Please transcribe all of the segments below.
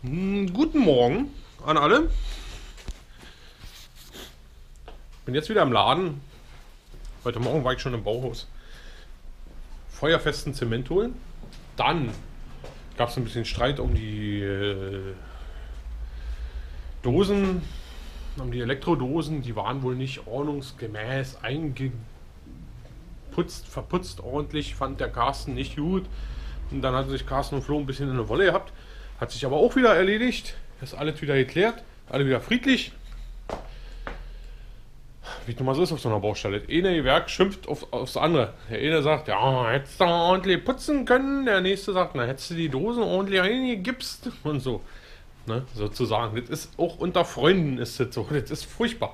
Guten Morgen an alle. Bin jetzt wieder im Laden. Heute Morgen war ich schon im Bauhaus. Feuerfesten Zement holen. Dann gab es ein bisschen Streit um die Dosen, um die Elektrodosen. Die waren wohl nicht ordnungsgemäß verputzt ordentlich. Fand der Carsten nicht gut. Und dann hat sich Carsten und Flo ein bisschen in eine Wolle gehabt. Hat sich aber auch wieder erledigt. Ist alles wieder geklärt. Alle wieder friedlich. Wie es nun mal so ist auf so einer Baustelle. Das eine Gewerk schimpft aufs andere. Der eine sagt, ja, hättest du ordentlich putzen können. Der nächste sagt, na, hättest du die Dosen ordentlich eingegipst. Und so. Ne, sozusagen. Das ist auch unter Freunden ist das so. Das ist furchtbar.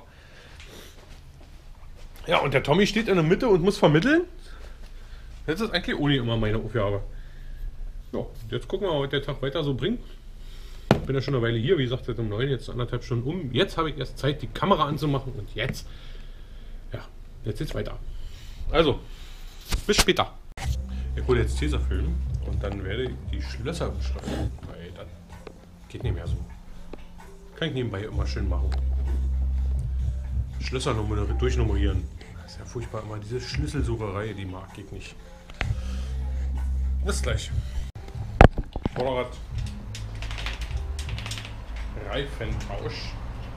Ja, und der Tommy steht in der Mitte und muss vermitteln. Das ist eigentlich ohne immer meine Aufgabe. Ja, jetzt gucken wir mal, was der Tag weiter so bringt. Ich bin ja schon eine Weile hier, wie gesagt, seit um 9, jetzt 1,5 Stunden um. Jetzt habe ich erst Zeit, die Kamera anzumachen und jetzt geht's weiter. Also, bis später. Ich hole jetzt Tesafilm und dann werde ich die Schlösser beschriften, weil das geht nicht mehr so. Kann ich nebenbei immer schön machen. Schlösser durchnummerieren. Das ist ja furchtbar immer, diese Schlüsselsucherei, die mag ich nicht. Bis gleich. Vorderrad. Reifentausch.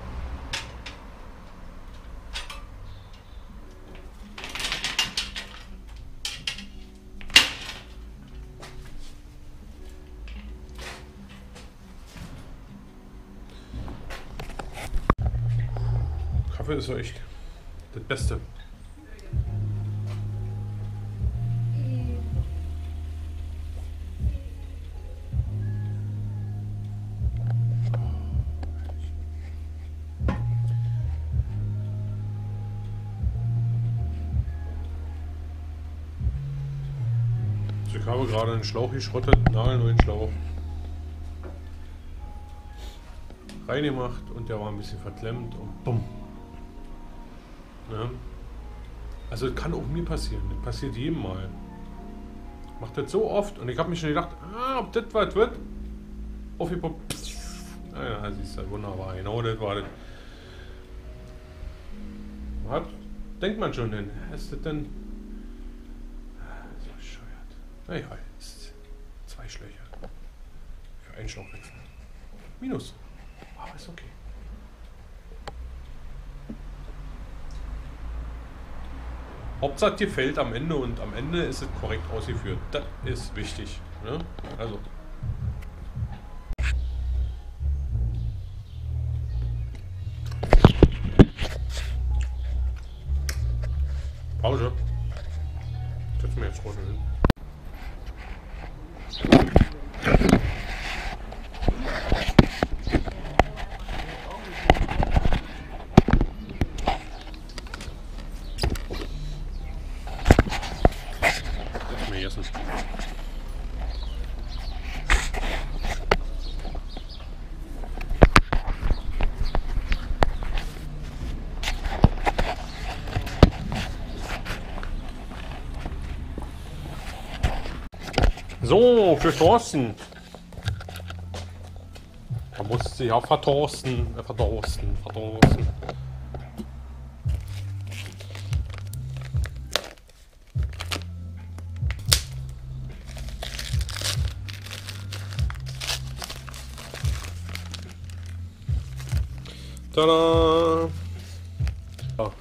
Kaffee ist so echt das Beste. Ich habe gerade einen Schlauch geschrottet, nagelneuen Schlauch reingemacht und der war ein bisschen verklemmt und bumm. Ja. Also das kann auch mir passieren, das passiert jedem mal. Macht das so oft und ich habe mir schon gedacht, ob das was wird. Aufgepoppt. Ja, siehst du, wunderbar, genau das war das. Was denkt man schon denn? Ist das denn... Naja, ist 2 Schlöcher. Für einen Schlauch wechseln. Minus. Aber ist okay. Hauptsache dir fällt am Ende und am Ende ist es korrekt ausgeführt. Das ist wichtig. Ne? Also. Pause. Setzen wir jetzt runter hin. So, für Thorsten. Da musste ja verdorsten. Tada! Ja.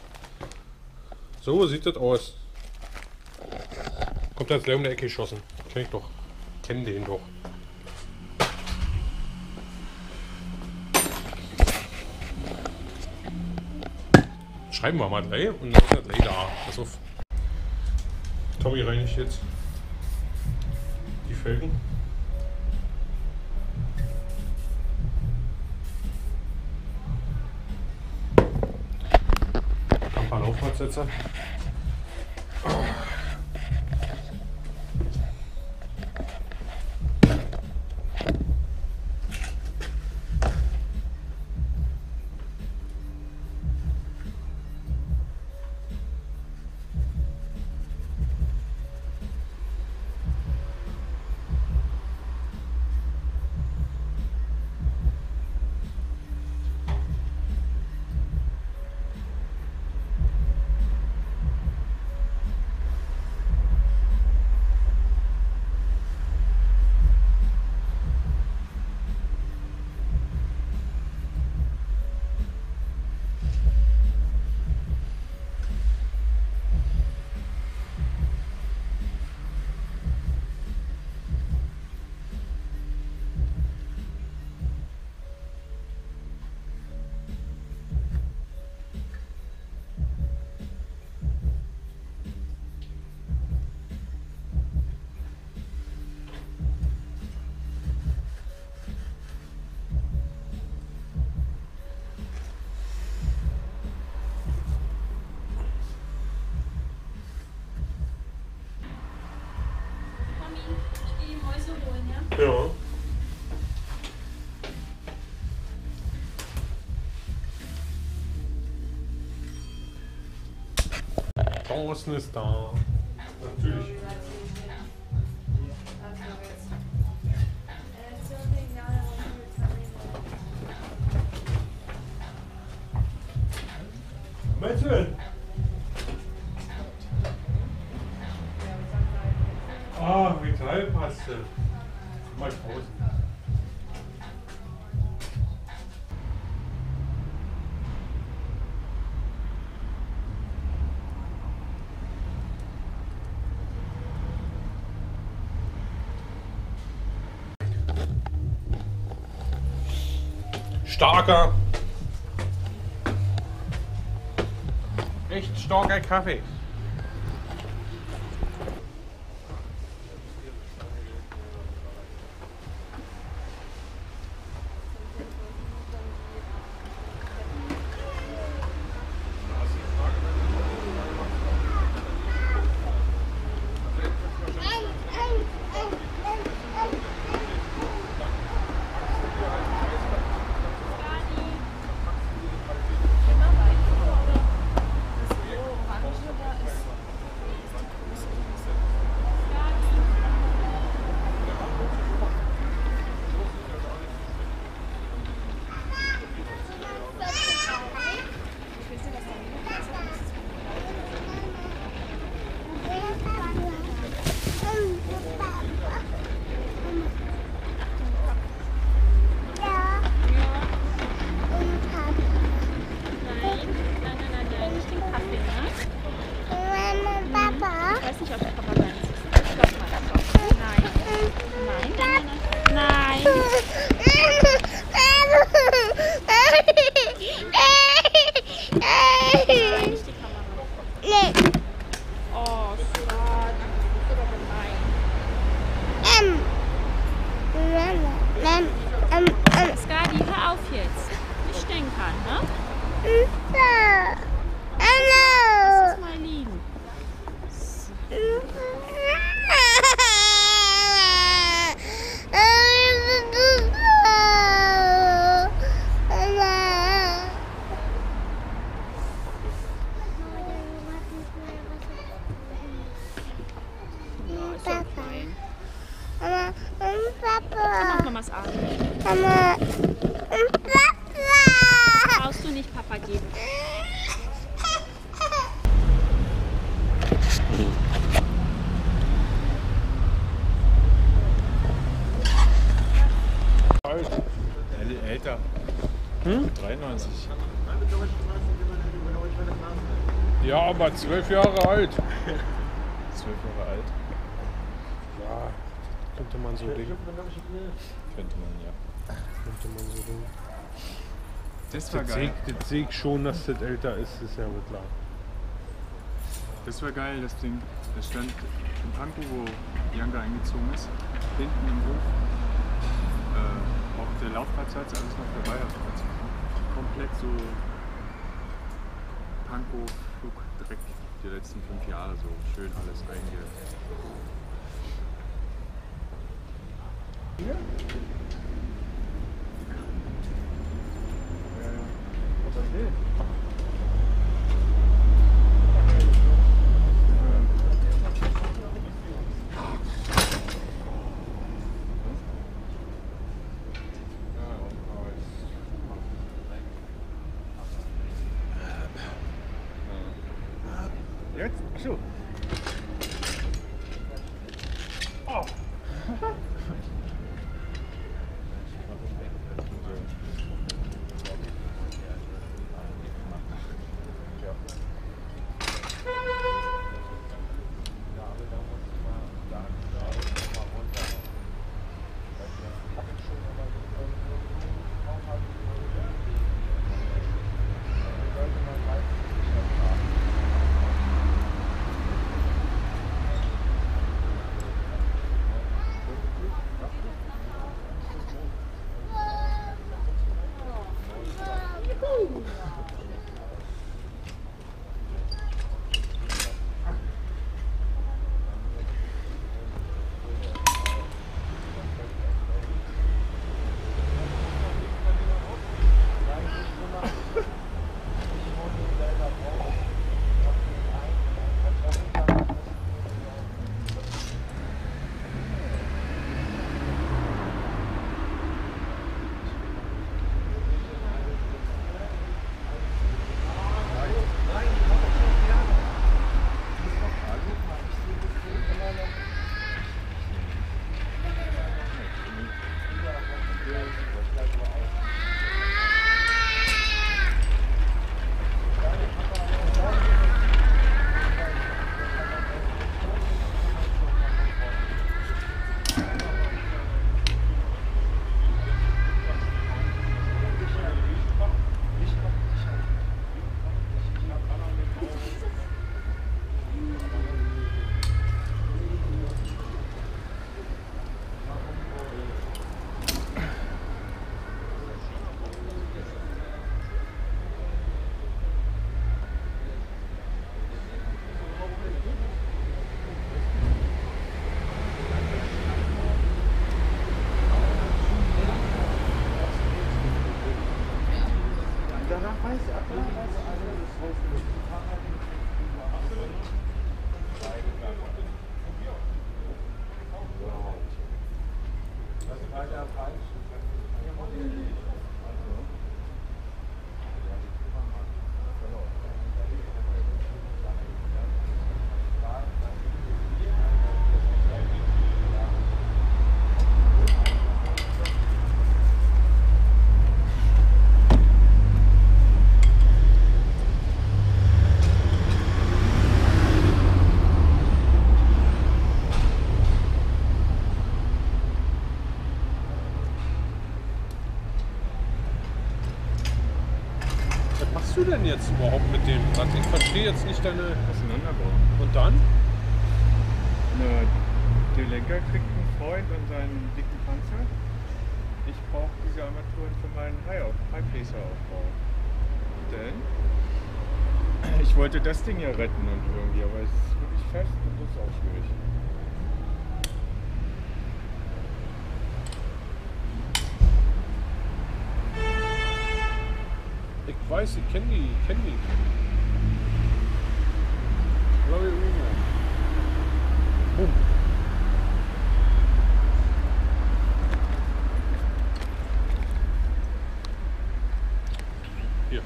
So sieht das aus. Kommt jetzt gleich um die Ecke geschossen. Kenn ich doch. Kenn den doch. Schreiben wir mal 3 und dann ist er 3 da. Pass auf. Tommy reinigt jetzt die Felgen. Ein paar Laufradsätze. Ja. Chancen ist da. Natürlich. Mädchen! Ah, Metallpaste. Mal draußen. Starker. Echt starker Kaffee. Skadi, hör auf jetzt. Nicht stänkern, ne? Lass es mal liegen. Mach Mamas Arm. Mama und Papa. Brauchst du nicht Papa geben. Alt. Älter. 93. Ja, aber 12 Jahre alt. 12 Jahre alt. Ja, könnte man so denken. Könnte man, ja. Könnte man so denken. Das war geil. Das sehe ich schon, dass das älter ist ja wohl klar. Das war geil, das Ding. Das stand im Pankow, wo Janka eingezogen ist. Hinten im Hof. Auf der Laufplatzseite alles noch dabei. Also komplett so Pankow, Flugdreck die letzten 5 Jahre so schön alles einge. Ja. Jetzt? Achso. Oh. Was machst du denn jetzt überhaupt mit dem Rad? Ich verstehe jetzt nicht deine... Auseinanderbauen. Und dann? Na, der Lenker kriegt einen Freund und seinen dicken Panzer. Ich brauche diese Armaturen für meinen High-Pacer-Aufbau. Denn ich wollte das Ding ja retten und irgendwie, aber es ist wirklich fest und das ist auch schwierig. Ich weiß, ich kenne die. Blaue Uno. Boom. Hier.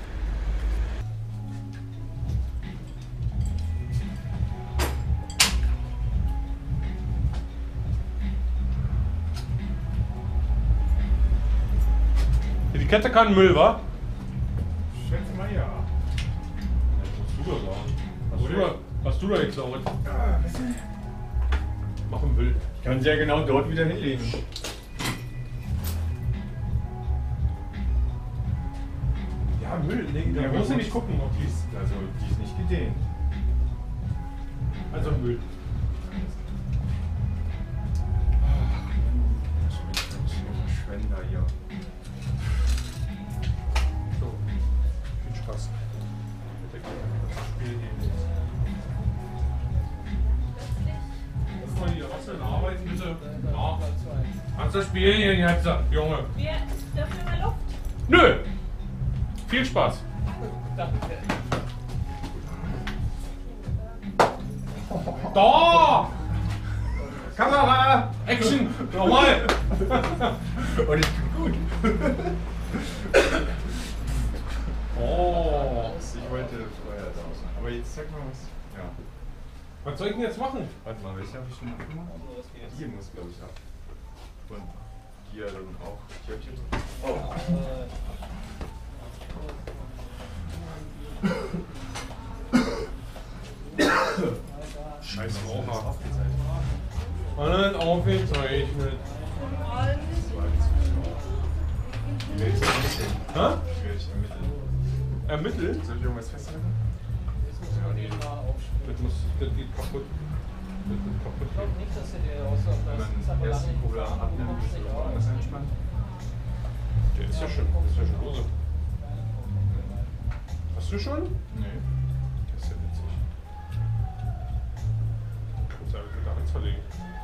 Die Kette kann Müll, wa? Schätze mal ja. Was musst du da sagen? Hast du da jetzt auch? Mach einen Müll. Ich kann sie ja genau dort wieder hinlegen. Ja, Müll. Nee, da musst du nicht gucken, ob die ist. Also, die ist nicht gedehnt. Also Müll. Verschwender hier. So. Viel Spaß. Mit der Kette. Das Spiel hier jetzt. Lass mal hier was denn arbeiten, bitte. Ja. Kannst du spielen hier jetzt, Junge? Wir dürfen in der Luft. Nö! Viel Spaß. Da! Kamera! Action! Nochmal! Und ich bin gut. Oh! Ich wollte vorher raus. Aber jetzt zeig mal was. Ja. Was soll ich denn jetzt machen? Warte mal, welche habe ich schon abgemacht? Hier muss, glaube ich, ab. Und hier dann auch. Hier hab ich jetzt. Oh. Scheiß Raucher. Alles aufgezeichnet. Wie werde ich das ermitteln? Hä? Wie werde ich ermitteln? Ermitteln? Soll ich irgendwas festhalten? Ja, nee. Das geht kaputt. Das wird kaputt. Wenn man erst die Kurbel abnimmt, ist es woanders entspannt. Der ist ja schon lose. Hast du schon? Nee. Das ist ja witzig. Kannst du einfach da eins verlegen.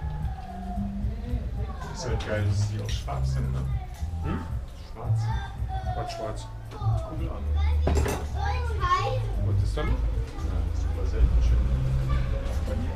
Ist halt geil, dass die auch schwarz sind, ne? Hm? Schwarz. Was schwarz. Kugelarme. Was ist damit? Ja, das ist super selten. Schön. Bei mir.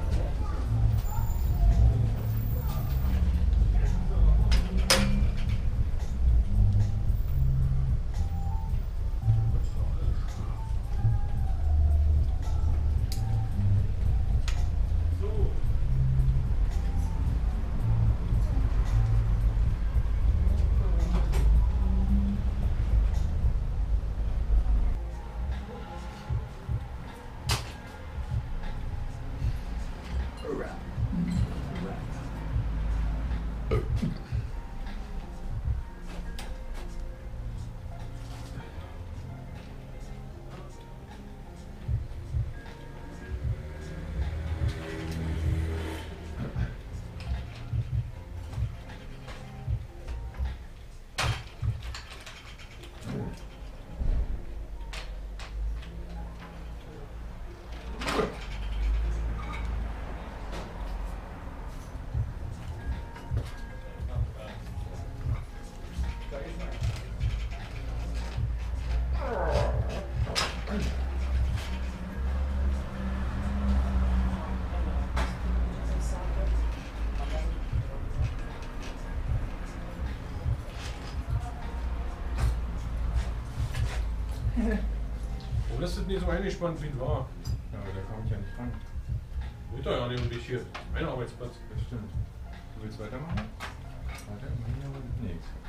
Warum ist das nicht so eingespannt wie es war? Ja, aber da komme ich ja nicht ran. Wird doch ja nicht um dich hier. Mein Arbeitsplatz. Das stimmt. Du willst weitermachen? Weiter? Nee.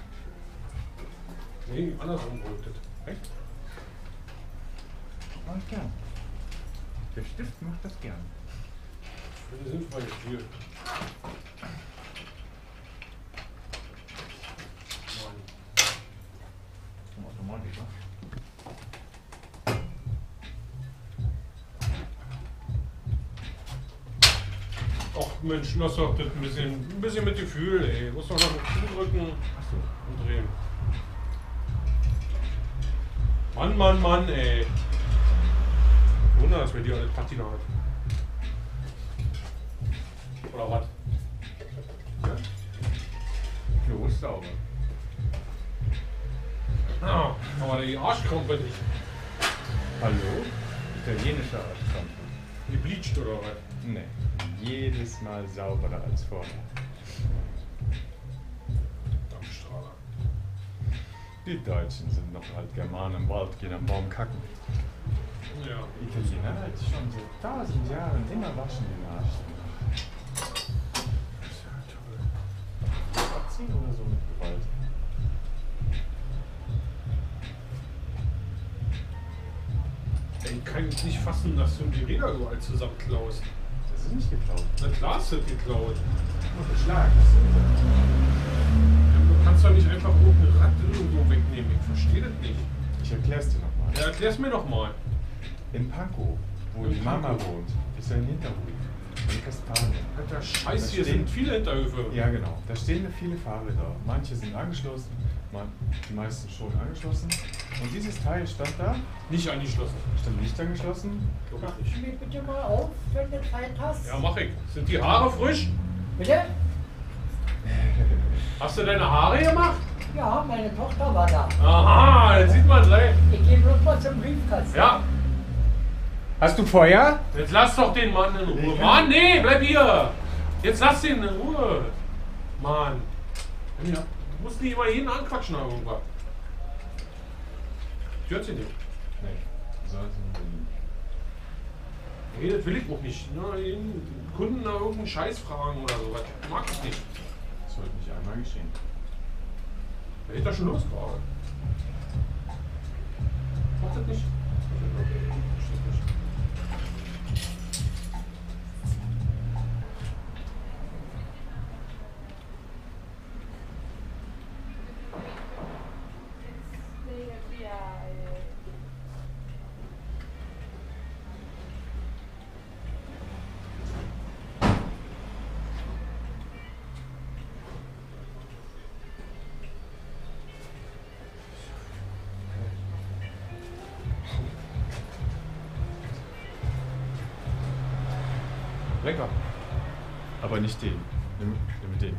Nee, andersrum wollte das. Echt? Mach ich gern. Der Stift macht das gern. Für eine sinnfreie Spiel. Automatisch, ne? Ach Mensch, lass doch das ein bisschen mit Gefühl, ey. Muss doch noch zudrücken und drehen. Mann, ey. Wunder, dass wir die alle Patina hat. Oder was? Ja. Klo ist sauber. Ah, aber die Arschkrampe nicht. Hallo? Italienischer Arschkrampe. Gebleached oder was? Nee. Jedes Mal sauberer als vorher. Dampfstrahler. Die Deutschen sind noch halt Germanen im Wald, gehen am Baum kacken. Ja. Die Italiener halt schon so 1000 Jahren immer waschen den Arsch. Das ist ja toll. Abziehen oder so mit Gewalt? Ey, ich kann jetzt nicht fassen, dass du die Räder überall zusammenklaust. Das ist nicht geklaut. Na klar ist das geklaut. Nur geschlagen. Du kannst doch nicht einfach irgendein Rad irgendwo wegnehmen. Ich verstehe das nicht. Ich erklär's dir nochmal. Ja, erklär's mir doch mal. In Pankow, wo die Mama wohnt, ist ein Hinterhof. In Kastanie. Alter Scheiß, Da hier stehen- sind viele Hinterhöfe. Ja, genau. Da stehen viele Fahrräder. Manche sind angeschlossen, die meisten schon angeschlossen. Und dieses Teil stand da, Nicht angeschlossen. stand nicht angeschlossen. Glaub ich nicht. Steh bitte mal auf, wenn du Zeit hast. Ja, mach ich. Sind die Haare frisch? Bitte? Hast du deine Haare gemacht? Ja, meine Tochter war da. Aha, jetzt sieht man gleich. Ich gehe bloß mal zum Briefkasten. Ja, Hast du Feuer? jetzt lass doch den Mann in Ruhe. Ich- Mann, nee, bleib hier. Jetzt lass den in Ruhe. Mann. Ja, du musst nicht immer jeden anquatschen oder irgendwas. Hört sie nicht. Nee. Nee, das will ich auch nicht. Ne? Den Kunden da irgendeinen Scheiß fragen oder sowas. Ich mag das nicht. Das sollte nicht einmal geschehen. Wer geht da schon los gerade? Macht das nicht? Lecker. Aber nicht den. Nimm den.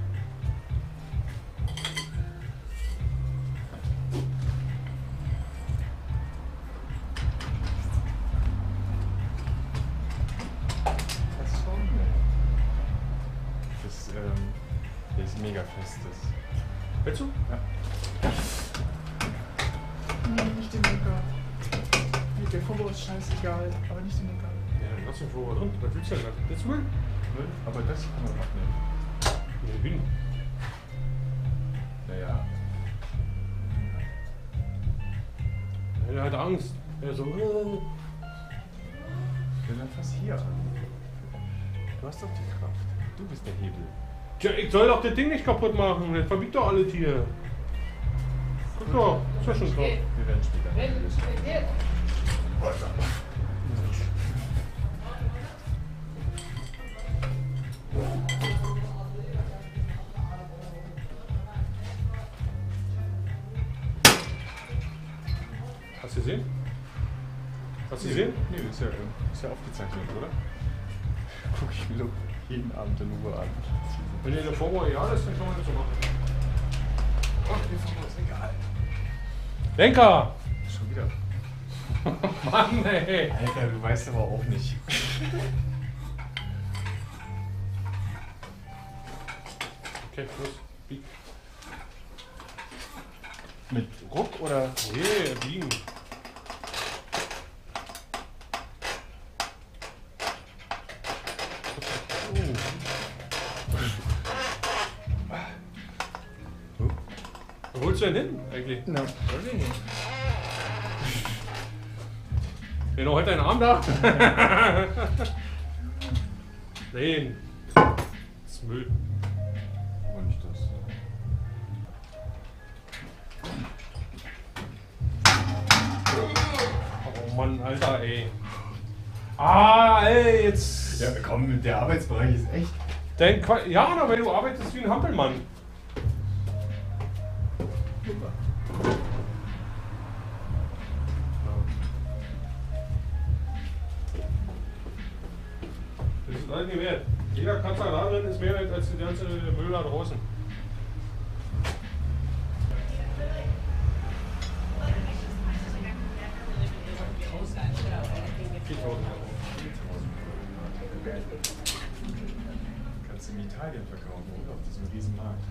Das ist schon nett. Der ist mega fest. Willst du? Ja. Nee, nicht den Lenker. Der Vorbau ist scheißegal, aber nicht den Lenker. Ja, dann lass ihn vor und was willst du denn? Das will? Aber das kann man abnehmen. Nee, bin. Naja. Er hat Angst. Er so. Dann fass hier an. Du hast doch die Kraft. Du bist der Hebel. Tja, ich soll doch das Ding nicht kaputt machen. Das verbiegt doch alle Tiere. Guck doch, ist ja schon klar. Wir werden später. Hast du gesehen? Hast du gesehen? Nee, ist ja aufgezeichnet, oder? Guck ich mir doch jeden Abend in Ruhe an. Wenn dir der Vorbau egal ist, dann kann man das so machen. Ach, mir Vorbau ist egal. Lenker! Schon wieder. Mann, ey! Alter, du weißt aber auch nicht. Okay, los. Bieg. Mit Ruck oder? Nee, biegen. Wo willst du denn hin eigentlich? Na, weiß ich nicht. Wer noch heute einen Arm da? Nein. Das ist Müll. Aber nicht das. Oh Mann, Alter, ey. Ah, ey, jetzt. Ja, komm, der Arbeitsbereich ist echt. Ja, aber du arbeitest wie ein Hampelmann. Das ist alles nicht wert. Jeder Kratzer da drin ist mehr wert als die ganze Müll da draußen. Kannst du in Italien verkaufen, oder? Auf diesem riesen Markt.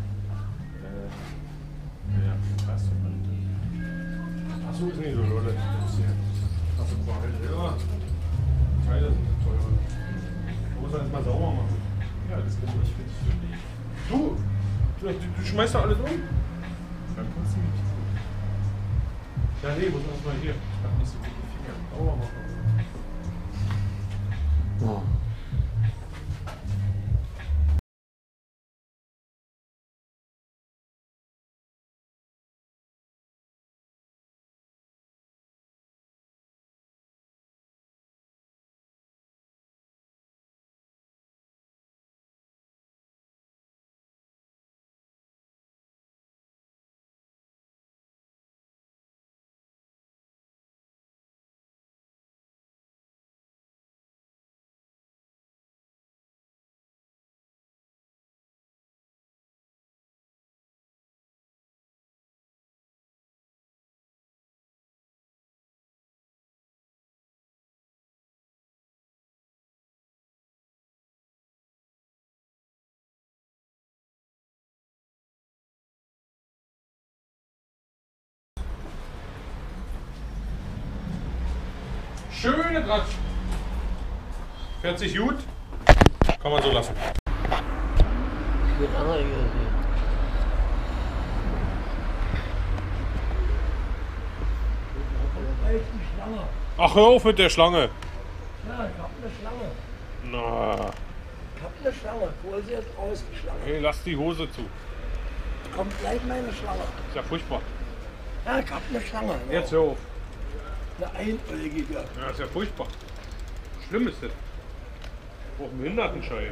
Ja, weißt du, Achso, ist nicht so, Leute. Achso, ja. Teile sind teuer. Da muss man erstmal sauber machen. ja, das bin ich für dich. Du schmeißt da alles um? Beim Putzen nicht so. Ja, nee, muss man erstmal hier. Ich hab nicht so dicke Finger. Sauber machen. Schöne Tratsch. Fährt sich gut. Kann man so lassen. Mit Anger hier sehen. Da ist die Schlange. Ach, hör auf mit der Schlange. Ja, ich hab eine Schlange. Na, Ich hab eine Schlange. Hol sie jetzt raus, die Schlange. hey, lass die Hose zu. Kommt gleich meine Schlange. Ist ja furchtbar. Ja, ich hab eine Schlange. Jetzt hör auf. Eine einäugige. Ja, ist ja furchtbar. Schlimm ist das. Auch einen Behindertenschein.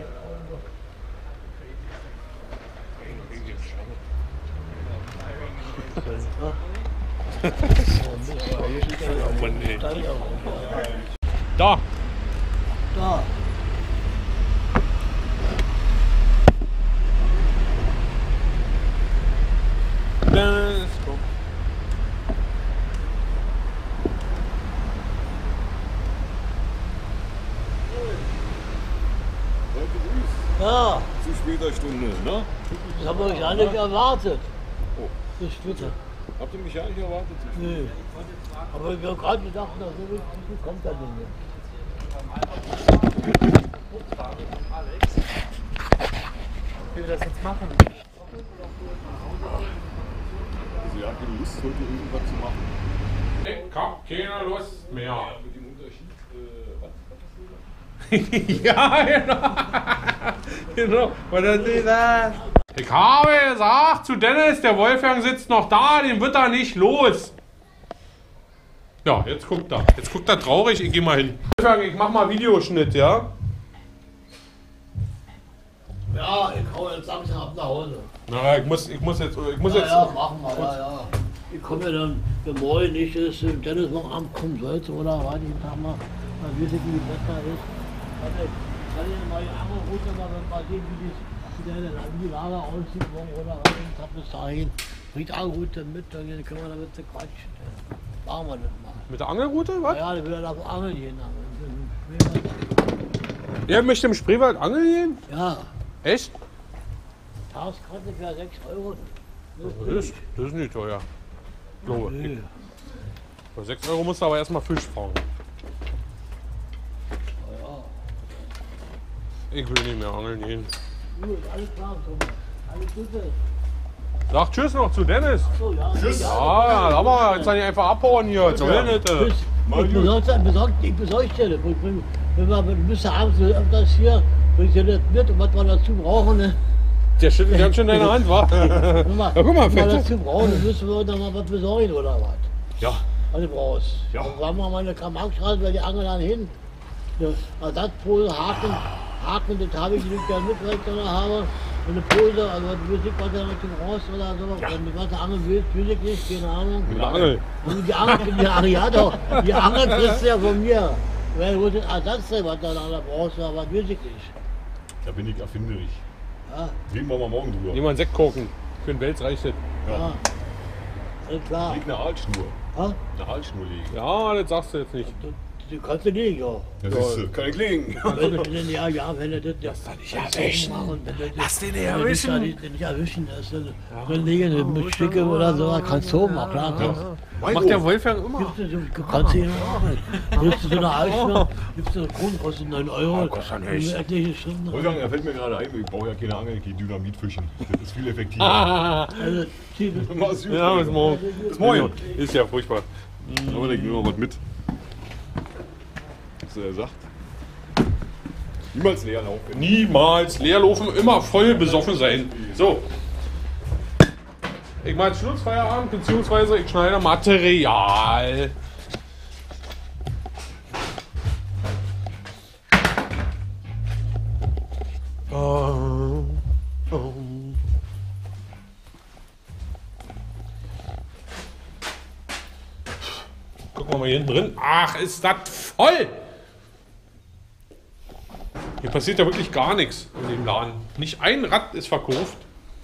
Oh Mann, ey. Da. Da. Let's go. Ja, Zu später Stunde, ne? das haben wir euch ja nicht erwartet. Oh. Das Stütze. Habt ihr mich ja nicht erwartet? Nee. Aber ich habe gerade gedacht, na, so viel kommt da nicht mehr. Wie wir das jetzt machen? Also ihr habt keine Lust, heute irgendwas zu machen. Ich hab keine Lust mehr. Mit dem Unterschied, was Ja, genau. Ich habe gesagt zu Dennis, der Wolfgang sitzt noch da, den wird er nicht los. Ja, jetzt guckt er. Jetzt guckt er traurig, ich geh mal hin. Wolfgang, ich mach mal Videoschnitt, ja? Ja, ich hau jetzt langsam ab nach Hause. Na, ich muss jetzt. Ja, machen wir, ja. Ich komme ja dann, wenn morgen nicht ist, Dennis noch Abend kommen sollte oder warte ich einen Tag mal, dann weiß ich, wie das Wetter ist. Kann ich mal die Angelroute mal sehen, wie die Lage aussieht morgen oder was. Bis dahin bringt die Angelroute mit, dann können wir damit quatschen. Machen wir das mal. Mit der Angelroute, was? Ja, dann will er nach Angeln gehen. Er möchte im Spreewald angeln gehen? Ja, Echt? Tageskarte für 6 €. Das ist nicht teuer. Glaube ich. Nee. Für 6 € musst du aber erstmal Fisch fangen. Ja. Ich will nicht mehr angeln gehen. Gut, alles klar, Thomas. Alles Gute. Sag Tschüss noch zu Dennis. So, ja. Tschüss. Ah, sag mal, jetzt kann ich einfach abhauen hier. Was soll denn das? Tschüss. Ich besorge dir das. Wir müssen abends öfters hier, bringst du das mit und was wir dazu brauchen. Ne? Der schüttelt ganz schön deine Hand, wa? Ja, guck mal, guck mal, wenn wir fällt dazu brauchen, dann müssen wir dann mal was besorgen oder was. Ja. Was du brauchst. Ja. Dann fahren wir mal in der Kammerstraße, weil die Angel dann hin. Ersatzpose, Haken, das habe ich nicht gerne mit, weil ich da noch habe. Und eine Pose, also du weißt nicht, was du dazu brauchst oder so. Ja. Wenn du was du angeln willst, weiß ich nicht, keine Ahnung. Mit der Angel. Und ja doch, die Angel kriegst du ja von mir. Weil du den Ersatzteil, was du da brauchst, aber was weiß ich nicht. Da bin ich erfinderisch. Ja, Reden wir mal morgen drüber. Nimm mal einen Sekt kochen. Für den Wels reicht das. ja. Alles klar. Leg eine Aalschnur. Ja? Eine Aalschnur legen. Ja, das sagst du jetzt nicht. Du kannst du nicht, ja. Das ist, kann ich legen. Wenn du das nicht erwischen. Lass den nicht erwischen. Nicht erwischen, das ist dann liegen mit Stücke oder so, kannst du oben, klar. Macht der Wolfgang immer. Du kannst ihn auch. Gibst du so eine Eisschnur, gibst du eine Krone, kostet 9 Euro. kostet ja nichts. Etliche Stunden. Wolfgang, er fällt mir gerade ein, ich brauche ja keine Angel, ich gehe Dynamit fischen. Das ist viel effektiver. Also, Mach's gut. Ja, bis morgen. Bis morgen. Ist ja furchtbar. Aber ich nehme noch was mit. Was er sagt. Niemals leer laufen. Niemals leerlaufen, immer voll besoffen sein. So. Ich mache Schlussfeierabend, beziehungsweise ich schneide Material. Gucken wir mal hier hinten drin. Ach, ist das voll! Hier passiert ja wirklich gar nichts in dem Laden. Nicht ein Rad ist verkauft.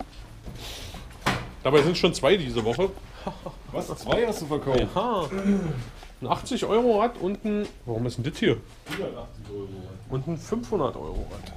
Dabei sind schon 2 diese Woche. Was? 2 hast du verkauft? Aha. Ein 80 Euro Rad und ein. Warum ist denn das hier? 180 Euro. Und ein 500 Euro Rad.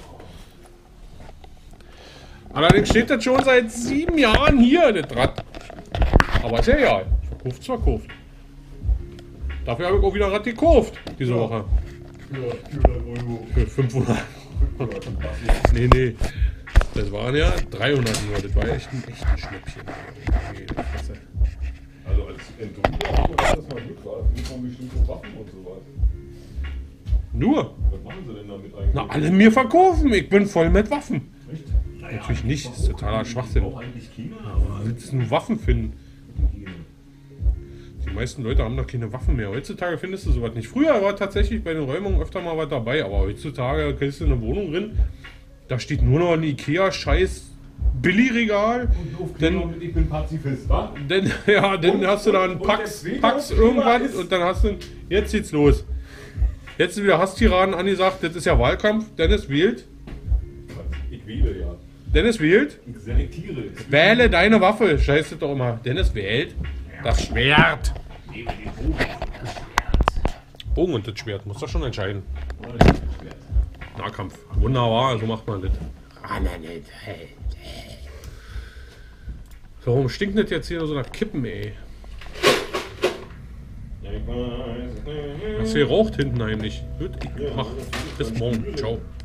Allerdings steht das schon seit 7 Jahren hier, das Rad. Aber ist ja egal. Verkauft, verkauft. Dafür habe ich auch wieder ein Rad gekauft diese Woche. Für 400 Euro. Für 500. Nee. Das waren ja 300 nur. Das war ja echt ein Schnäppchen. Nee, Fresse. Also als Entdrucker hat das mal Glück, war das von bestimmten Waffen und sowas. Nur? Was machen sie denn damit eigentlich? Na, alle mir verkaufen. Ich bin voll mit Waffen. Echt? Natürlich nicht. Das ist totaler Schwachsinn. Auch eigentlich China, Du willst nur Waffen finden. Die meisten Leute haben doch keine Waffen mehr. Heutzutage findest du sowas nicht. Früher war tatsächlich bei den Räumungen öfter mal was dabei, aber heutzutage kriegst du eine Wohnung drin, da steht nur noch ein Ikea-Scheiß Billigregal. Und ich bin Pazifist, wa? Dann hast du da einen Pax irgendwas und dann hast du. Jetzt geht's los. Jetzt sind wieder Hasstiraden angesagt, das ist ja Wahlkampf. Dennis wählt. Ich wähle ja. Dennis wählt. Ich selektiere. Wähle deine Waffe. Scheiße doch immer. Dennis wählt das Schwert. Bogen und das Schwert. Muss doch schon entscheiden. Nahkampf. Wunderbar, so macht man das. So, warum stinkt das jetzt hier so nach Kippen, ey? Hast du geraucht hinten heimlich? Gut, ich mach. Bis morgen. Ciao.